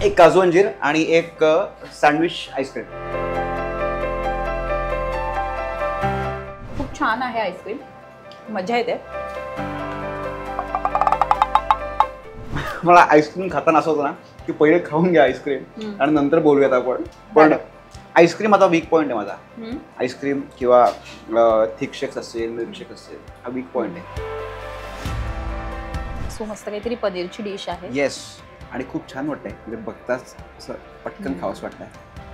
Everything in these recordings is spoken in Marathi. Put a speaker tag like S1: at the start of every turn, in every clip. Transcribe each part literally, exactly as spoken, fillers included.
S1: एक काजू अंजीर आणि एक सँडविच आईस्क्रीम.
S2: खूप छान आहे आईस्क्रीम, मजा येते.
S1: मला आईस्क्रीम खाताना असं होतं ना की पहिले खाऊन घ्या आईस्क्रीम आणि नंतर बोलूयात आपण. पण आईस्क्रीम आता वीक पॉईंट आहे माझा. आईस्क्रीम किंवा थिक शेक्स असेल, मिल्कशेक असेल, हा वीक पॉईंट आहे.
S2: सो मस्त काहीतरी पनीरची डिश आहे.
S1: येस, आणि खूप छान वाटतंय. म्हणजे बघताच असं पटकन खावंसं वाटतंय.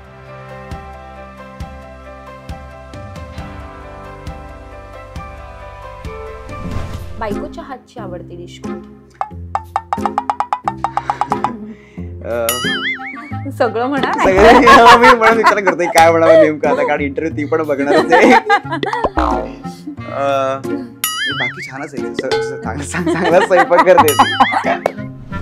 S2: बायकोच्या हातची आवडती डिश कोणती? सगळं म्हणा.
S1: सगळं मी म्हणून विचार करतोय काय म्हणावं नेमकं आता, कारण इंटरव्ह्यू ती पण बघणारच आहे. बाकी छानच आहे, चांगला स्वयंपाक करते.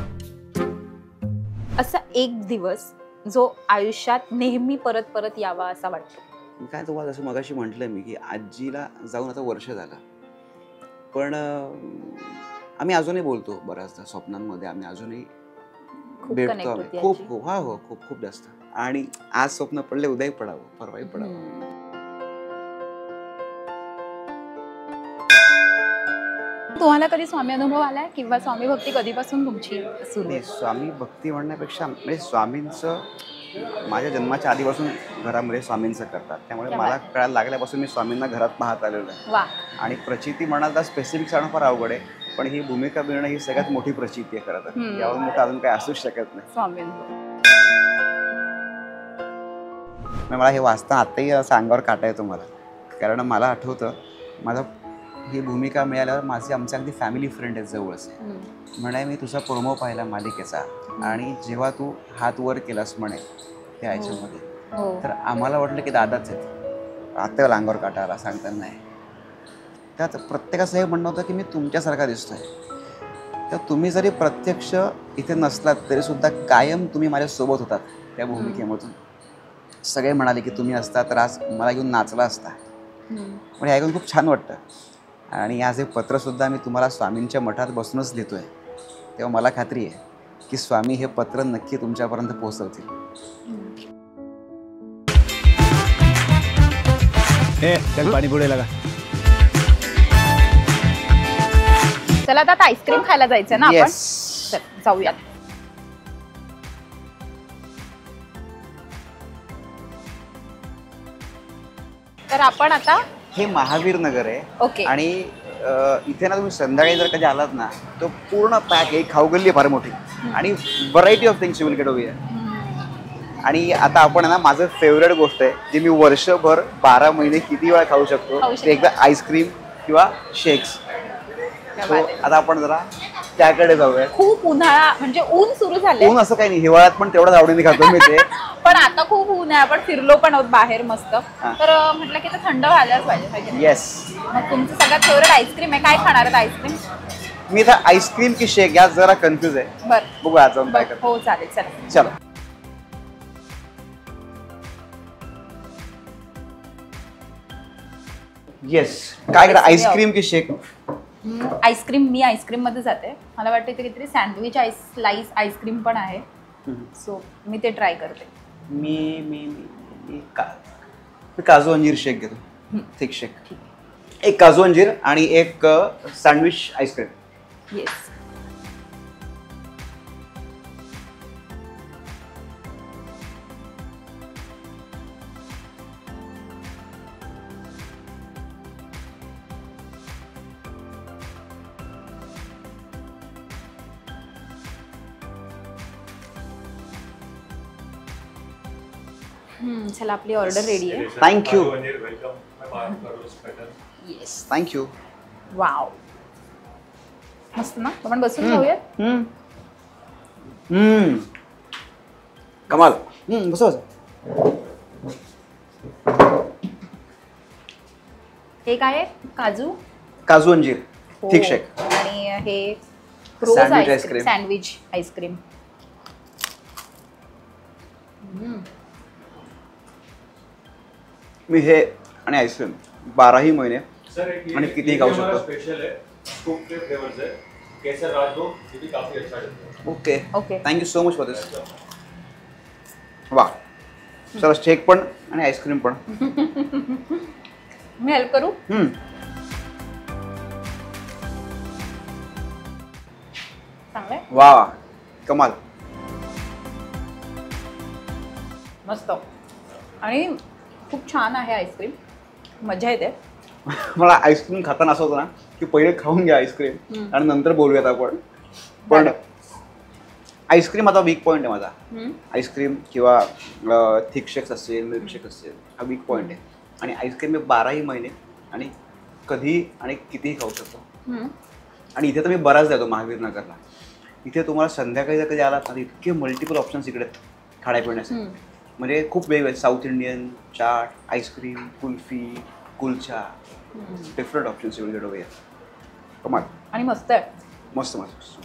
S2: असा एक दिवस जो आयुष्यात नेहमी परत परत यावा असा वाटतो.
S1: काय तुम्हाला जसं मगाशी म्हटलं मी की आजीला जाऊन आता वर्ष झालं, पण आम्ही अजूनही बोलतो बऱ्याचदा स्वप्नांमध्ये. आम्ही अजूनही भेटतो आम्ही खूप खूप हा हो खूप खूप जास्त. आणि आज स्वप्न पडले उद्याही पडावं, परवाही पडावं.
S2: तुम्हाला कधी स्वामी अनुभव आलाय किंवा स्वामी भक्ती कधीपासून तुमची सुरू आहे?
S1: स्वामी भक्ती म्हणण्यापेक्षा म्हणजे स्वामींचं माझ्या जन्माच्या आधीपासून घरामध्ये स्वामींचं करतात, त्यामुळे मला कळायला लागल्यापासून मी स्वामींना घरात पाहत आलेलो आहे. आणि प्रचिती म्हणाल तर स्पेसिफिक सांगणं फार अवघड आहे, पण ही भूमिका मिळणं ही सगळ्यात मोठी प्रचिती आहे. खरं तर यावर मोठं अजून काही असूच शकत नाही.
S2: स्वामींचं
S1: मला हे वाचता आताही असं अंगावर काटा येतो मला, कारण मला आठवतं माझा ही भूमिका मिळाल्यावर माझे आमचे अगदी फॅमिली फ्रेंड आहेत जवळच. म्हणे मी तुझा प्रोमो पाहिला मालिकेचा आणि जेव्हा तू हात वर केलास म्हणे त्या ह्याच्यामध्ये, तर आम्हाला वाटलं की दादाच आहेत. आता अंगावर काटा आला सांगताना. नाही, त्यात प्रत्येकाचं हे म्हणणं होतं की मी तुमच्यासारखा दिसतोय. तर तुम्ही जरी प्रत्यक्ष इथे नसलात तरी सुद्धा कायम तुम्ही माझ्यासोबत होतात त्या भूमिकेमधून. सगळे म्हणाले की तुम्ही असता तर आज मला घेऊन नाचला असता. म्हणजे ऐकून खूप छान वाटतं. आणि आज हे पत्रसुद्धा मी तुम्हाला स्वामींच्या मठात बसूनच लिहितोय, तेव्हा मला खात्री आहे की स्वामी हे पत्र नक्की तुमच्यापर्यंत पोहोचवतील.
S3: चल पाणी पुढे लागा.
S2: चला आता आईस्क्रीम खायला जायचं ना आपण. चल जाऊयात. तर आपण आता
S1: हे महावीर नगर आहे.
S2: ओके.
S1: आणि इथे ना तुम्ही संध्याकाळी जर कधी आलात ना तो पूर्ण पॅक आहे. खाऊगल्ली फार मोठी आणि variety of things you will get over here. आणि आता आपण ना माझं फेवरेट गोष्ट आहे जी मी वर्षभर बारा महिने किती वेळा खाऊ शकतो ते एकदा आईस्क्रीम किंवा शेक्स. आता आपण जरा त्याकडे जाऊया.
S2: खूप उन्हाळा म्हणजे ऊन सुरू झालंय.
S1: ऊन असं काही नाही, हिवाळ्यात पण तेवढंच आवडीने खातो मी ते.
S2: पण आता खूप ऊन आहे, आपण फिरलो पण आहोत बाहेर मस्त, तर म्हटलं की थंड व्हायलाच पाहिजे.
S1: येस.
S2: मग तुमचं सगळ्यात फेवरेट आईस्क्रीम आहे, काय खाणार आहे आईस्क्रीम?
S1: मी इथं आईस्क्रीम की शेक यात जरा कन्फ्युज आहे.
S2: बरं
S1: बघू आज जाऊन काय करतो.
S2: हो चालेल. चला
S1: चलो. येस, काय करा आईस्क्रीम की शेक?
S2: आईस्क्रीम. मी आईस्क्रीम मध्ये जाते. मला वाटतं इथे काहीतरी सँडविच आईस स्लाइस आईस्क्रीम पण आहे, सो मी ते ट्राय करते.
S1: मी मी मी का मी काजू अंजीर शेक घेतो. Thick shake. एक काजू अंजीर आणि एक सँडविच आईस्क्रीम.
S2: येस. चला आपली ऑर्डर रेडी आहे.
S1: थँक्यू. Yes thank you.
S2: वाव मस्त ना. आपण बसून जाऊयात.
S1: हम्म कमाल. हम्म बस बस.
S2: हे काय आहे? काजू
S1: काजू अंजीर थिक शेक
S2: आणि हे रोज आईस्क्रीम सँडविच आईस्क्रीम.
S1: मी हे आणि आईस्क्रीम बाराही महिने आणि कितीही खाऊ शकतो.
S4: स्पेशल है, खूप के फ्लेवर्स है. केसर राजभोग ये भी काफी अच्छा है.
S1: Okay
S2: okay.
S1: Thank you so much for this. वा चला शेक पण आणि आईस्क्रीम पण.
S2: मी हेल्प करू?
S1: हम्म.
S2: चांगलंय,
S1: वा कमाल.
S2: मस्त आणि खूप छान आहे आईस्क्रीम, मजा येते.
S1: मला आईस्क्रीम खाताना असं होतं ना की पहिले खाऊन घ्या आईस्क्रीम आणि नंतर बोलूयात आपण. पण आईस्क्रीम आता वीक पॉईंट आहे माझा. आईस्क्रीम किंवा थिक असेल मिल्कशेक असेल हा वीक पॉईंट आहे. आणि आईस्क्रीम मी बाराही महिने आणि कधी आणि कितीही खाऊ शकतो. आणि इथे तर मी बराच जातो महावीर नगरला. इथे तुम्हाला संध्याकाळी जर कधी आलात ना इतके मल्टिपल ऑप्शन्स इकडे खाण्यापिण्यासाठी. म्हणजे खूप वेगवेगळे South Indian chaat, ice cream, kulfi, kulcha, different options you will get over here. कमाल
S2: आणि मस्त आहे.
S1: मस्त मस्त.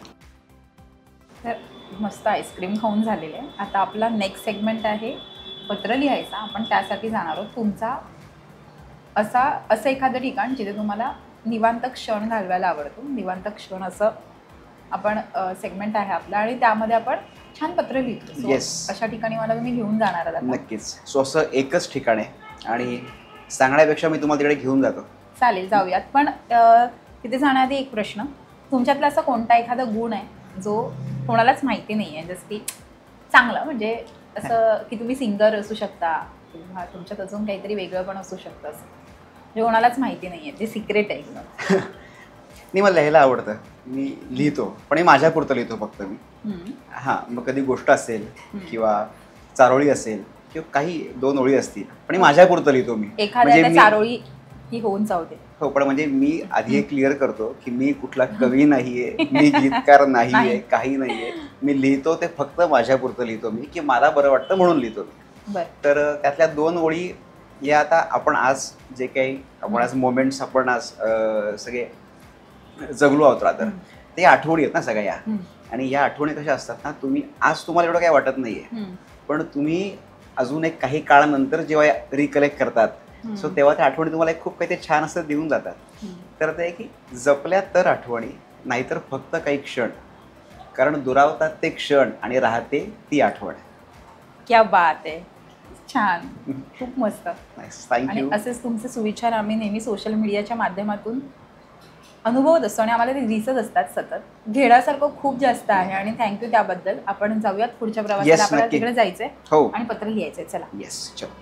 S2: तर मस्त आईस्क्रीम खाऊन झालेले आहे. आता आपला नेक्स्ट सेगमेंट आहे पत्र लिहायचा. आपण त्यासाठी जाणार आहोत. तुमचा असा असं एखादं ठिकाण जिथे तुम्हाला निवांत क्षण घालवायला आवडतो. निवांत क्षण असं आपण सेगमेंट आहे आपला आणि त्यामध्ये आपण छान पत्र लिहितो. So,
S1: Yes.
S2: अशा ठिकाणी मला तुम्ही घेऊन जाणार आहात आता.
S1: नक्कीच. सो असं एकच ठिकाण आहे आणि सांगण्यापेक्षा मी तुम्हाला तिकडे घेऊन जातो.
S2: चालेल, जाऊयात. पण अ, तिथे जाण्याआधी एक प्रश्न, तुमच्यातला असा कोणता एखादा गुण आहे जो कोणालाच माहिती नाही आहे, जसं की चांगलं म्हणजे असं की तुम्ही सिंगर असू शकता किंवा तुमच्यात अजून काहीतरी वेगळं पण असू शकतं, असं जे कोणालाच माहिती नाही आहे, जे सिक्रेट आहे एकदम.
S1: नाही मला लिहायला आवडतं. मी लिहितो पण हे माझ्यापुरतं लिहितो फक्त मी.
S2: हम्म.
S1: हां मग कधी गोष्ट असेल किंवा चारोळी असेल किंवा काही दोन ओळी असतील पण हे माझ्यापुरतं लिहितो मी.
S2: एखाद्या
S1: मी-
S2: चारोळी ही होऊन जाऊ दे.
S1: हो पण म्हणजे मी आधी हे क्लिअर करतो की मी कुठला कवी नाहीये, मी गीतकार नाहीये,
S2: नाही.
S1: काही नाहीये. मी लिहितो ते फक्त माझ्यापुरतं लिहितो मी की मला बरं वाटतं म्हणून लिहितो मी.
S2: बरं.
S1: तर त्यातल्या दोन ओळी या आता आपण आज जे काही आपण आज मोमेंट्स आपण आज अं, सगळे जगलो आहोत रात्र ते आठवणी आहेत ना सगळ्या या. आणि या आठवणी कशा असतात ना, तुम्ही आज तुम्हाला एवढं काही वाटत नाहीये पण तुम्ही अजून एक काही काळानंतर जेव्हा रिकलेक्ट करतात सो तेव्हा त्या आठवणी तुम्हाला एक खूप काही ते छान असं देऊन जातात. तर ते आहे की जपल्या तर आठवणी नाहीतर फक्त काही क्षण, कारण दुरावतात ते क्षण आणि राहते ती आठवण.
S2: क्या बात आहे, छान, खूप मस्त. आणि
S1: थँक्यू.
S2: असेच तुमचे सुविचार आम्ही नेहमी सोशल मीडियाच्या माध्यमातून अनुभवत असतो आणि आम्हाला ते दिसत असतात सतत. घेण्यासारखं खूप जास्त आहे आणि थँक्यू त्याबद्दल. आपण जाऊयात पुढच्या प्रवासाला.
S1: Yes,
S2: आपल्याला
S1: नक्की.
S2: तिकडे जायचंय
S1: हो
S2: आणि पत्र लिहायचंय. चला.
S1: येस चलो.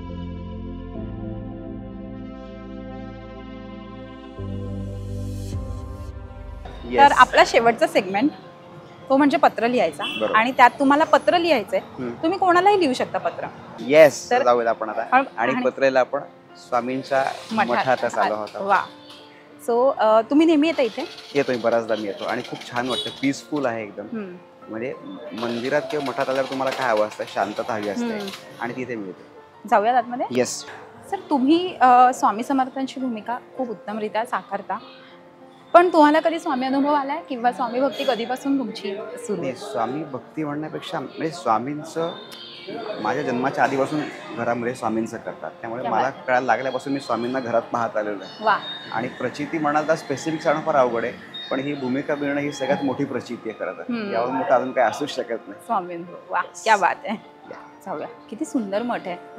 S2: तर आपला शेवटचा सेगमेंट तो म्हणजे पत्र लिहायचा.
S1: बरोबर.
S2: आणि त्यात तुम्हाला पत्र लिहायचंय.
S1: हम्म.
S2: तुम्ही कोणालाही लिहू शकता पत्र.
S1: येस
S2: तर-
S1: जाऊयात आपण आता.
S2: आणि-
S1: आणि पत्रेला आपण स्वामींच्या मठातच आलो होतो.
S2: वा. सो तुम्ही नेहमी येता इथे?
S1: येतो मी बऱ्याचदा मी येतो आणि खूप छान वाटतं. पीसफुल आहे एकदम.
S2: हम्म.
S1: म्हणजे मंदिरात किंवा मठात आल्यावर तुम्हाला काय हवं असतं, शांतता हवी असते
S2: हम्म.
S1: आणि तिथे मिळते.
S2: जाऊयात आतमध्ये.
S1: येस.
S2: सर तुम्ही अ, स्वामी समर्थांची भूमिका खूप उत्तमरित्या साकारता, पण तुम्हाला कधी स्वामी अनुभव आलाय किंवा स्वामी भक्ती कधीपासून तुमची सुरू
S1: नाही
S2: आहे?
S1: स्वामी भक्ती म्हणण्यापेक्षा म्हणजे स्वामींचं माझ्या जन्माच्या आधीपासून घरामध्ये स्वामींचं करतात, त्यामुळे
S2: क्या
S1: मला
S2: बात.
S1: कळायला लागल्यापासून मी स्वामींना घरात पाहत आलेलो आहे.
S2: वा.
S1: आणि प्रचिती म्हणाल तर स्पेसिफिक सांगणं फार अवघड आहे, पण ही भूमिका मिळणं ही सगळ्यात मोठी प्रचिती आहे खरं तर.
S2: हम्म.
S1: यावर मोठं अजून काही असूच शकत नाही.
S2: स्वामी अनुभव. वा, क्या बात आहे. जाऊया. किती सुंदर मठ आहे.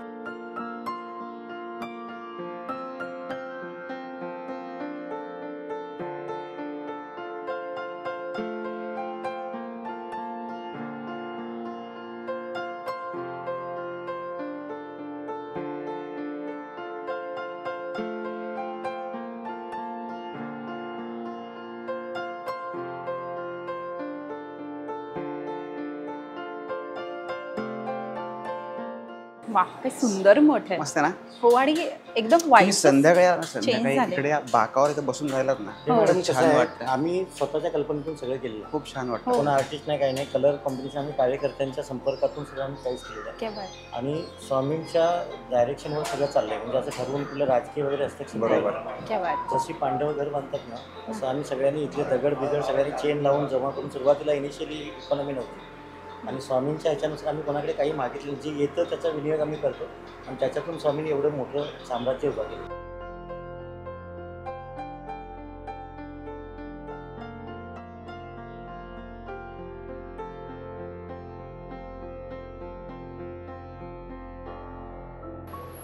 S2: वा, काय सुंदर मठ आहे.
S1: मस्त आहे ना.
S2: हो, आणि एकदम
S1: तुम्ही
S2: वाईट
S1: संध्याकाळी संध्याकाळी
S2: झाले.
S1: इकडे या बाकावर इथे बसून राहिलात ना,
S2: हो.
S4: मॅडम कसं
S1: छान
S4: आहे,
S1: वाटतं.
S4: आम्ही स्वतःच्या कल्पनेतून सगळं केलेलं आहे.
S1: खूप छान वाटतं.
S2: हो.
S4: कोणा आर्टिस्ट नाही, काही नाही, कलर कॉम्बिनेशन आम्ही कार्यकर्त्यांच्या संपर्कातून सगळं आम्ही काहीच केलेलं आहे.
S2: क्या बात.
S4: आणि स्वामींच्या डायरेक्शनवर सगळं चाललंय. म्हणजे असं ठरवून कुठलं राजकीय वगैरे असतं
S1: बरोबर.
S2: क्या बात.
S4: जशी पांडव घर बांधतात ना, असं आम्ही सगळ्यांनी इथले दगड बिगड सगळ्यांनी चेन लावून जमा करून सुरुवातीला इनिशियली इकॉनॉमी नव्हती आणि स्वामींच्या ह्याच्यानुसार आम्ही कोणाकडे काही मागितलं, जे येतं त्याचा विनियोग आम्ही करतो आणि त्याच्यातून स्वामींनी एवढं मोठं साम्राज्य उभं केलं.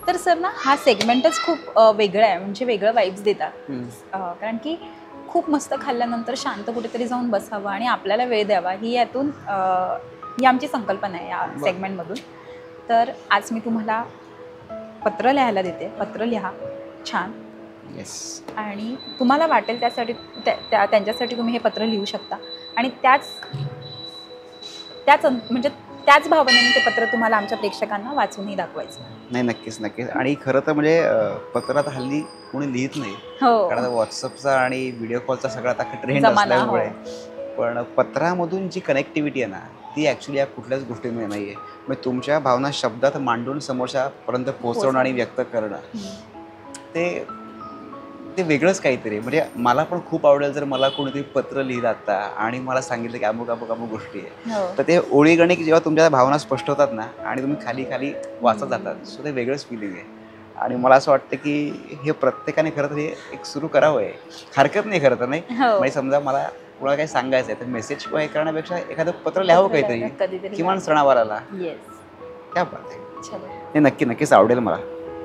S2: तर सर ना हा सेगमेंटच खूप अ, वेगळा आहे, म्हणजे वेगळं वाईब्स देतात.
S1: हम्म.
S2: अ, कारण की खूप मस्त खाल्ल्यानंतर शांत कुठेतरी जाऊन बसावं आणि आपल्याला वेळ द्यावा, ही यातून अ, ही आमची संकल्पना आहे या
S1: बरं.
S2: सेगमेंटमधून. तर आज मी तुम्हाला पत्र लिहायला देते. पत्र लिहा छान,
S1: येस.
S2: आणि तुम्हाला वाटेल त्यासाठी त्या त्या- त्यांच्यासाठी तुम्ही हे पत्र लिहू शकता, आणि त्याच त्याच अं- म्हणजे त्याच भावनेने ते पत्र तुम्हाला आमच्या प्रेक्षकांना वाचूनही दाखवायचं.
S1: नाही, नक्कीच नक्कीच. आणि खरं तर म्हणजे अं, पत्र आता हल्ली कोणी लिहित नाही,
S2: हो,
S1: कारण व्हॉट्सअपचा आणि व्हिडिओ कॉलचा सगळा आता ट्रेंड
S2: जमाना, हो.
S1: असल्यामुळे. पण पत्रामधून जी कनेक्टिव्हिटी आहे ना, ती ॲक्च्युली या कुठल्याच गोष्टीमध्ये नाही आहे. मग तुमच्या भावना शब्दात मांडून समोरच्यापर्यंत पोहोचवणं आणि व्यक्त करणं, ते ते वेगळंच काहीतरी आहे. म्हणजे मला पण खूप आवडेल जर मला कोणीतरी पत्र लिहिलं आता आणि मला सांगितलं की अमुक अमुक अमुक गोष्टी आहे,
S2: हो.
S1: तर ते ओळीगणिक जेव्हा तुमच्या भावना स्पष्ट होतात ना आणि तुम्ही खाली खाली वाचत जातात, सो ते वेगळंच फिलिंग आहे. आणि मला असं वाटतं की हे प्रत्येकाने खरं तर हे एक सुरू करावं आहे. हरकत नाही खरं तर, नाही
S2: हो.
S1: म्हणजे समजा मला कोणाला काही सांगायचं आहे तर मेसेज किंवा हे करण्यापेक्षा एखादं पत्र लिहावं
S2: पत्र
S1: काहीतरी,
S2: लिहावं, कधीतरी
S1: किमान
S2: लिहावं.
S1: सणावाराला.
S2: येस,
S1: क्या बात आहे.
S2: चलो.
S1: हे नक्की नक्कीच आवडेल मला.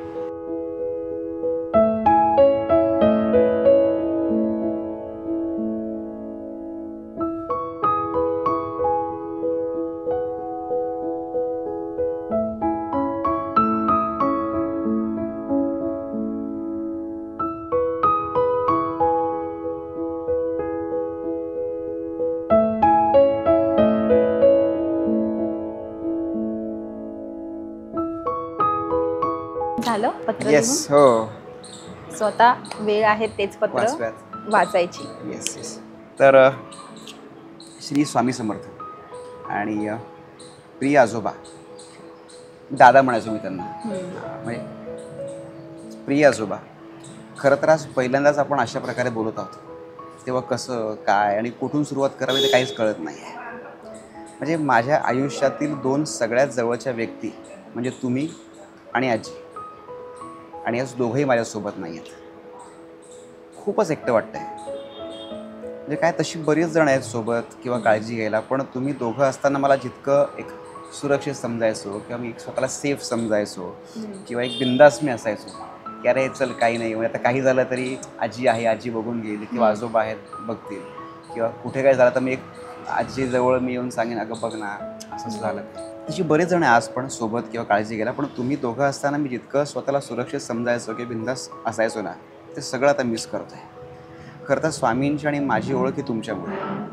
S2: झालं पत्र
S1: येस.
S2: लिहून?
S1: हो,
S2: सो आता वेळ आहे तेच पत्र
S1: वाचूयात.
S2: वाचायची.
S1: Yes yes. तर अ, श्री स्वामी समर्थ आणि अ, प्रिय आजोबा, दादा म्हणायचो मी त्यांना.
S2: हम्म.
S1: म्हणजे प्रिय आजोबा, खरं तर आज पहिल्यांदाच आपण अशा प्रकारे बोलत आहोत, तेव्हा कसं काय आणि कुठून सुरुवात करावी ते काहीच कळत नाही आहे. म्हणजे माझ्या आयुष्यातील दोन सगळ्यात जवळच्या व्यक्ती म्हणजे तुम्ही आणि आजी, आणि आज दोघंही माझ्यासोबत नाही आहेत. खूपच एकटं वाटतं आहे. म्हणजे काय, तशी बरीच जण आहेत सोबत किंवा काळजी घ्यायला, पण तुम्ही दोघं असताना मला जितकं एक सुरक्षित समजायचो किंवा मी स्वतःला सेफ समजायचो किंवा एक बिंदास मी असायचो की अरे चल काही नाही, म्हणजे आता काही झालं तरी आजी आहे, आजी बघून घेईल, किंवा आजोबा आहेत बघतील, किंवा कुठे काय झालं तर मी एक आजीजवळ मी येऊन सांगेन अगं बघ ना असं झालं. तशी बरेच जण आज पण सोबत किंवा काळजी घ्यायला, पण तुम्ही दोघं असताना मी जितकं स्वतःला सुरक्षित समजायचो की बिंदास असायचो ना, ते सगळं आता मिस करतो आहे. खरं तर स्वामींची आणि माझी ओळख ही तुमच्यामुळे,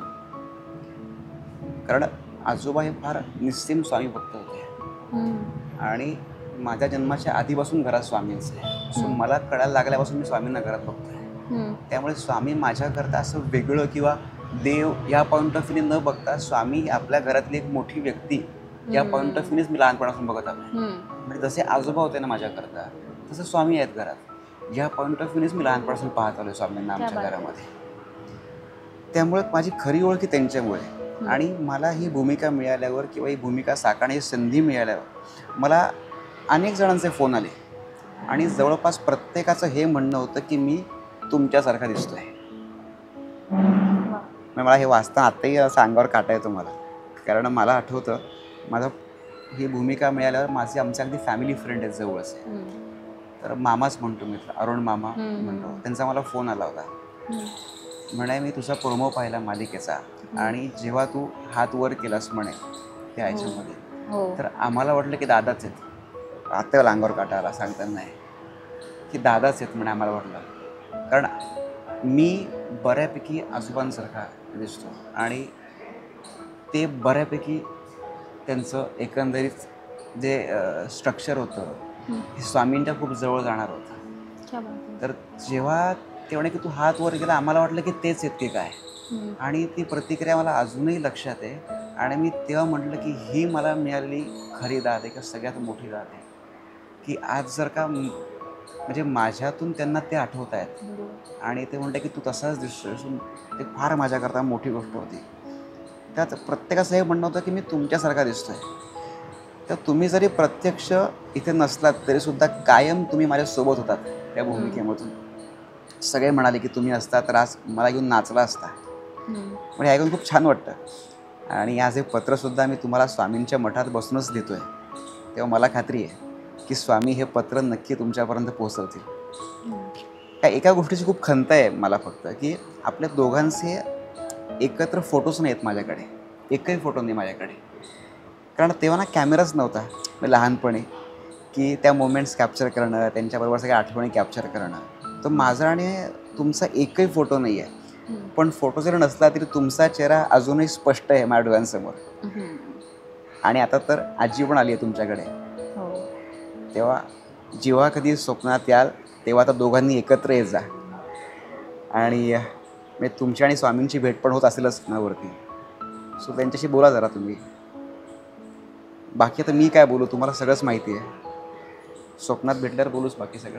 S1: कारण आजोबा हे फार निस्सीम स्वामी भक्त होते आणि माझ्या जन्माच्या आधीपासून घरात स्वामींचं आहे. सो मला कळायला लागल्यापासून मी स्वामींना घरात बघतोय. त्यामुळे स्वामी माझ्याकरता असं वेगळं किंवा देव या पॉईंट ऑफ व्ह्यूने न बघता स्वामी ही आपल्या घरातली एक मोठी व्यक्ती या पॉईंट ऑफ व्ह्यूनेच मी लहानपणापासून बघत आलो. म्हणजे जसे आजोबा होते ना माझ्याकरता, तसं स्वामी आहेत घरात, या पॉईंट ऑफ व्ह्यूनेच मी लहानपणापासून पाहत आलो स्वामींना आमच्या घरामध्ये. त्यामुळे माझी खरी ओळख ही त्यांच्यामुळे. आणि मला ही भूमिका मिळाल्यावर किंवा ही भूमिका साकारण्याची संधी मिळाल्यावर मला अनेक जणांचे फोन आले आणि जवळपास प्रत्येकाचं हे म्हणणं होतं की मी तुमच्यासारखा दिसतोय. मला हे वाचताना आत्ताही असं अंगावर काटा येतो मला, कारण मला आठवतं माझं ही भूमिका मिळाल्यावर माझे आमचे अगदी फॅमिली फ्रेंड आहेत जवळच, तर मामाच म्हणतो मी, अरुण मामा म्हणतो, त्यांचा मला फोन आला होता. म्हणे मी तुझा प्रोमो पाहिला मालिकेचा आणि जेव्हा तू हात वर केलास म्हणे त्या ह्याच्यामध्ये, तर आम्हाला वाटलं की दादाच आहेत. आत्ता अंगावर काटा आला सांगताना नाही की दादाच आहेत म्हणे आम्हाला वाटलं, कारण मी बऱ्यापैकी आजोबांसारखा दिसतो आणि ते बऱ्यापैकी त्यांचं एकंदरीत जे स्ट्रक्चर होतं हे स्वामींच्या खूप जवळ जाणार होतं. तर जेव्हा ते म्हणे की तू हात वर गेला, आम्हाला वाटलं की तेच आहेत की काय, आणि ती प्रतिक्रिया मला अजूनही लक्षात आहे. आणि मी तेव्हा म्हटलं की ही मला मिळालेली खरी दाद आहे किंवा सगळ्यात मोठी दाद आहे की आज जर का म्हणजे माझ्यातून त्यांना ते आठवत आहेत आणि ते म्हणतात की तू तसाच दिसतोय, ते फार माझ्याकरता मोठी गोष्ट होती. त्यात प्रत्येकाचं हे म्हणणं होतं की मी तुमच्यासारखा दिसतोय. तर तुम्ही जरी प्रत्यक्ष इथे नसलात तरीसुद्धा कायम तुम्ही माझ्यासोबत होतात त्या भूमिकेमधून. सगळे म्हणाले की तुम्ही असता तर आज मला घेऊन नाचला असता. म्हणजे ऐकून खूप छान वाटतं. आणि आज हे पत्रसुद्धा मी तुम्हाला स्वामींच्या मठात बसूनच देतो आहे, तेव्हा मला खात्री आहे की स्वामी हे पत्र नक्की तुमच्यापर्यंत पोहोचवतील. त्या एका गोष्टीची खूप खंत आहे मला फक्त, की आपल्या दोघांचे एकत्र फोटोज नाही आहेत माझ्याकडे, एकही फोटो नाही माझ्याकडे. कारण तेव्हा ना कॅमेराच नव्हता लहानपणी की त्या मोमेंट्स कॅप्चर करणं, त्यांच्याबरोबर सगळ्या आठवणी कॅप्चर करणं. तर माझा आणि तुमचा एकही फोटो नाही आहे. पण फोटो जरी नसला तरी तुमचा चेहरा अजूनही स्पष्ट आहे माझ्या डोळ्यांसमोर. आणि आता तर आजी पण आली आहे तुमच्याकडे. तेव्हा जेव्हा कधी स्वप्नात याल तेव्हा आता दोघांनी एकत्र येत जा. आणि म्हणजे तुमची आणि स्वामींची भेट पण होत असेलच ना वरती. सो त्यांच्याशी बोला जरा तुम्ही. बाकी आता मी काय बोलू, तुम्हाला सगळंच माहिती आहे. स्वप्नात भेटल्यावर बोलूच बाकी सगळं.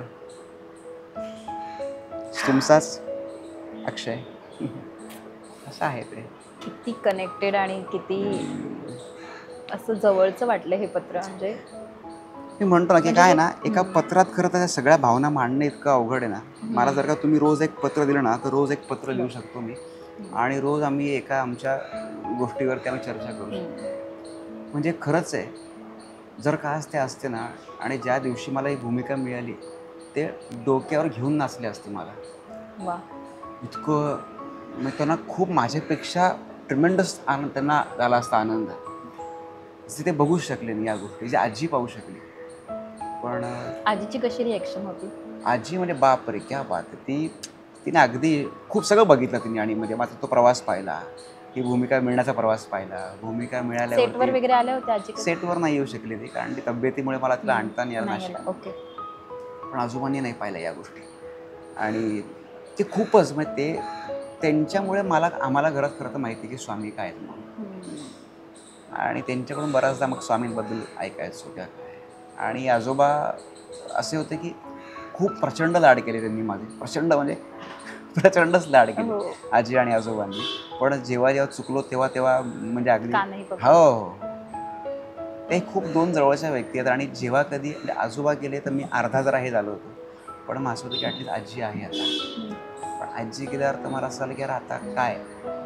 S1: तुमचाच अक्षय. असं आहे ते.
S5: किती कनेक्टेड आणि किती असं जवळचं वाटलं हे पत्र. म्हणजे
S1: मी म्हणतो ना की काय ना, एका पत्रात खरं तर सगळ्या भावना मांडणं इतकं अवघड आहे ना. मला जर का तुम्ही रोज एक पत्र दिलं ना तर रोज एक पत्र लिहू शकतो मी. आणि रोज आम्ही एका आमच्या गोष्टीवरती आम्ही चर्चा करू शकतो. म्हणजे खरंच आहे, जर का आज ते असते ना आणि ज्या दिवशी मला ही भूमिका मिळाली ते डोक्यावर घेऊन नाचले असते मला.
S5: वा,
S1: इतकं मग त्यांना खूप माझ्यापेक्षा ट्रिमेंडस आनंद त्यांना झाला असता. आनंद जे ते बघूच शकले नाही या गोष्टी, जे आजी पाहू शकली. पण
S5: आजीची कशी रिॲक्शन होती?
S1: आजी म्हणजे बाप रे क्या बात आहे. ती तिने अगदी खूप सगळं बघितलं तिने. आणि म्हणजे माझा तो प्रवास पाहिला, ही भूमिका मिळण्याचा प्रवास पाहिला. भूमिका
S5: सेटवर
S1: मिळाल्यावर
S5: वगैरे आल्या होत्या आजी?
S1: सेटवर नाही येऊ शकली ती, कारण ती तब्येतीमुळे मला तिला आणता नाही आलं नाशिक.
S5: ओके.
S1: पण आजोबांनी नाही पाहिलं या गोष्टी. आणि ते खूपच म्हणजे ते त्यांच्यामुळे मला आम्हाला घरात खरं तर माहिती की स्वामी काय आहेत म्हणून. आणि त्यांच्याकडून बऱ्याचदा मग स्वामींबद्दल ऐकायचं होत्या. आणि आजोबा असे होते की खूप प्रचंड लाड केले त्यांनी माझे. प्रचंड म्हणजे प्रचंडच लाड केले आजी आणि आजोबांनी. पण जेव्हा जेव्हा चुकलो तेव्हा तेव्हा म्हणजे अगदी हो हो ते खूप दोन जवळच्या व्यक्ती आहेत. आणि जेव्हा कधी आजोबा गेले तर मी अर्धा जरा हे झालो होतो. पण मग असं होतं की ॲटलीस्ट आजी आहे आता. पण आजी गेल्यावर तर मला असं झालं की अरे आता काय,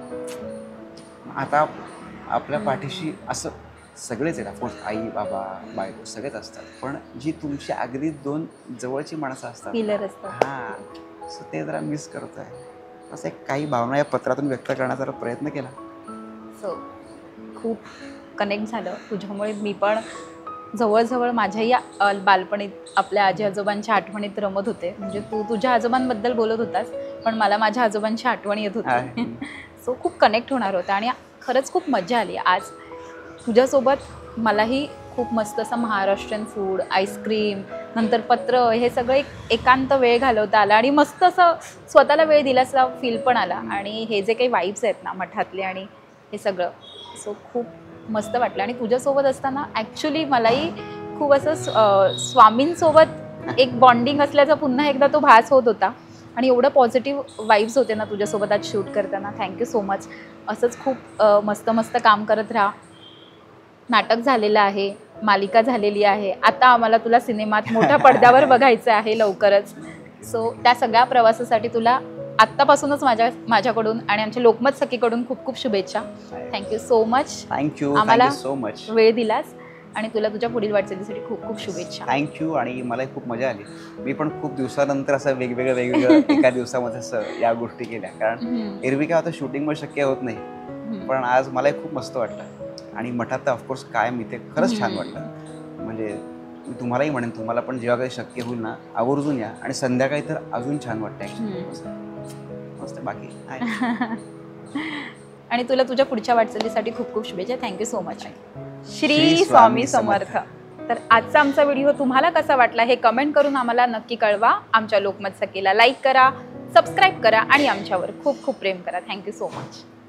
S1: आता आपल्या पाठीशी असं सगळेच आहेत. ऑफकोर्स आई बाबा बायको सगळेच असतात. पण जी तुमची अगदी दोन जवळची माणसं असतात,
S5: किलर असतात.
S1: हां, सो ते जरा मिस करतो आहे. असं एक काही भावना या पत्रातून व्यक्त करण्याचा प्रयत्न केला.
S5: सो खूप कनेक्ट झालं तुझ्यामुळे. मी पण जवळजवळ माझ्याही अ, बालपणीत आपल्या आजी आजोबांच्या आठवणीत रमत होते. म्हणजे तू तुझ्या आजोबांबद्दल बोलत होतास, पण मला माझ्या आजोबांची आठवण येत होती. सो खूप कनेक्ट होणार होतं. आणि खरंच खूप मजा आली आज तुझ्यासोबत. मलाही खूप मस्त असं महाराष्ट्रीयन फूड, आईस्क्रीम, नंतर पत्र, हे सगळं एक एकांत वेळ घालवता आला. आणि मस्त असं स्वतःला वेळ दिल्याचा फील पण आला. आणि हे जे काही वाईब्स आहेत ना मठातले आणि हे सगळं, सो खूप मस्त वाटलं. आणि तुझ्यासोबत असताना ॲक्च्युली मलाही खूप असं स्वामींसोबत एक बॉन्डिंग असल्याचा पुन्हा एकदा तो भास होत होता. आणि एवढं पॉझिटिव्ह वाईब्स होते ना तुझ्यासोबत आज शूट करताना. Thank you so much. असंच खूप मस्त मस्त काम करत राहा. नाटक झालेलं आहे, मालिका झालेली आहे, आता आम्हाला तुला सिनेमात मोठ्या पडद्यावर बघायचं आहे लवकरच. सो त्या सगळ्या प्रवासासाठी तुला आत्तापासूनच माझ्या माझ्याकडून आणि आमच्या लोकमत सखीकडून खूप खूप शुभेच्छा. Thank you so much.
S1: थँक्यू
S5: आम्हाला
S1: सो मच
S5: वेळ दिलास. आणि तुला तुझ्या पुढील वाटचालीसाठी खूप खूप शुभेच्छा.
S1: थँक्यू. आणि मलाही खूप मजा आली. मी पण खूप दिवसानंतर असं वेगवेगळं वेगवेगळं एका दिवसामध्ये असं या गोष्टी केल्या. कारण एरवी काय होतं शूटिंगमुळे शक्य होत नाही. पण आज मलाही खूप मस्त वाटलं. आणि मठात तर ऑफकोर्स कायम इथे खरंच छान वाटलं. म्हणजे मी तुम्हालाही म्हणेन, तुम्हाला पण जेव्हा काही शक्य होईल ना आवर्जून या. आणि संध्याकाळी तर अजून छान वाटतं ॲक्च्युली. मस्त. बाकी
S5: आणि तुला तुझ्या पुढच्या वाटचालीसाठी खूप खूप शुभेच्छा. Thank you so much. Shri Swami Samarth. तर आजचा आमचा व्हिडिओ तुम्हाला कसा वाटला हे कमेंट करून आम्हाला नक्की कळवा. आमच्या लोकमत सखीला लाईक करा, सबस्क्राईब करा आणि आमच्यावर खूप खूप प्रेम करा. Thank you so much.